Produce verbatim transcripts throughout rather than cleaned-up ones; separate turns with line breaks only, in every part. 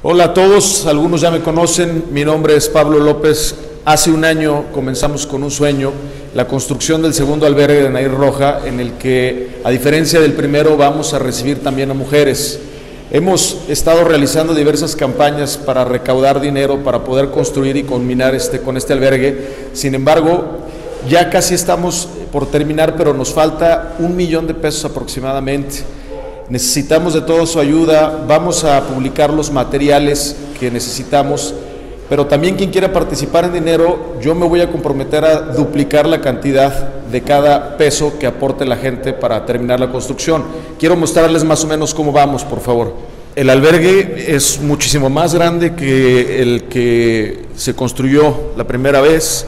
Hola a todos, algunos ya me conocen, mi nombre es Pablo López. Hace un año comenzamos con un sueño, la construcción del segundo albergue de Nair Roja, en el que, a diferencia del primero, vamos a recibir también a mujeres. Hemos estado realizando diversas campañas para recaudar dinero para poder construir y culminar este, con este albergue. Sin embargo, ya casi estamos por terminar, pero nos falta un millón de pesos aproximadamente. Necesitamos de toda su ayuda, vamos a publicar los materiales que necesitamos, pero también quien quiera participar en dinero, yo me voy a comprometer a duplicar la cantidad de cada peso que aporte la gente para terminar la construcción. Quiero mostrarles más o menos cómo vamos, por favor. El albergue es muchísimo más grande que el que se construyó la primera vez.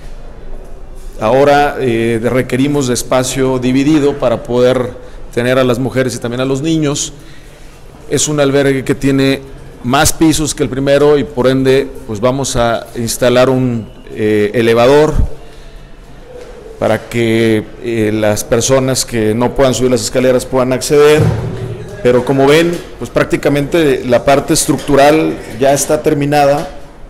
Ahora eh, requerimos de espacio dividido para poder tener a las mujeres y también a los niños. Es un albergue que tiene más pisos que el primero y por ende pues vamos a instalar un eh, elevador para que eh, las personas que no puedan subir las escaleras puedan acceder, pero como ven pues prácticamente la parte estructural ya está terminada,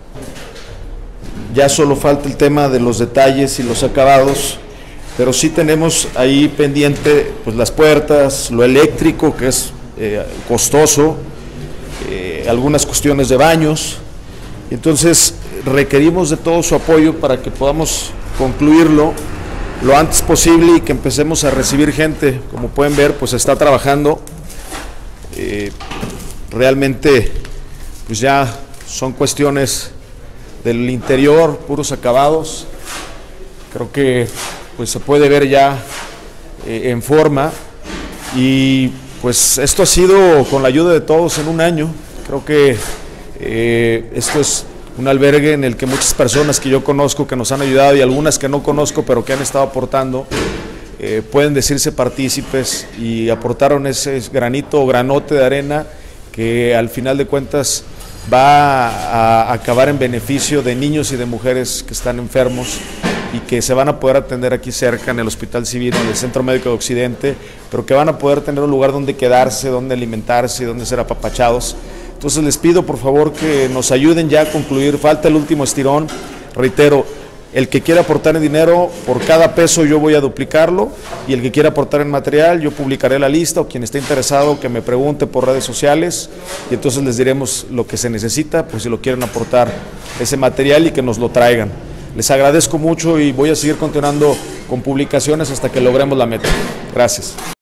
ya solo falta el tema de los detalles y los acabados, pero sí tenemos ahí pendiente pues las puertas, lo eléctrico que es eh, costoso, eh, algunas cuestiones de baños. Entonces requerimos de todo su apoyo para que podamos concluirlo lo antes posible y que empecemos a recibir gente. Como pueden ver, pues está trabajando, eh, realmente pues ya son cuestiones del interior, puros acabados. Creo que pues se puede ver ya eh, en forma y pues esto ha sido con la ayuda de todos en un año. Creo que eh, esto es un albergue en el que muchas personas que yo conozco que nos han ayudado y algunas que no conozco pero que han estado aportando eh, pueden decirse partícipes y aportaron ese granito o granote de arena que al final de cuentas va a acabar en beneficio de niños y de mujeres que están enfermos y que se van a poder atender aquí cerca en el Hospital Civil, en el Centro Médico de Occidente, pero que van a poder tener un lugar donde quedarse, donde alimentarse, donde ser apapachados. Entonces les pido por favor que nos ayuden ya a concluir, falta el último estirón. Reitero, el que quiera aportar en dinero, por cada peso yo voy a duplicarlo, y el que quiera aportar en material, yo publicaré la lista, o quien esté interesado que me pregunte por redes sociales, y entonces les diremos lo que se necesita, pues si lo quieren aportar ese material y que nos lo traigan. Les agradezco mucho y voy a seguir continuando con publicaciones hasta que logremos la meta. Gracias.